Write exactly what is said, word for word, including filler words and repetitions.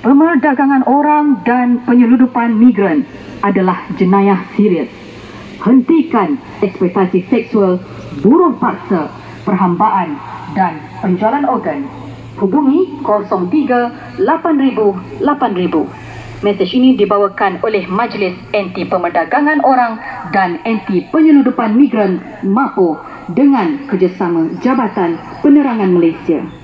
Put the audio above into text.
Pemerdagangan orang dan penyeludupan migran adalah jenayah serius. Hentikan eksploitasi seksual, buruh paksa, perhambaan dan penjualan organ. Hubungi kosong tiga lapan ribu lapan ribu. Mesej ini dibawakan oleh Majlis Anti Pemerdagangan Orang dan Anti Penyeludupan Migran M A P O dengan kerjasama Jabatan Penerangan Malaysia.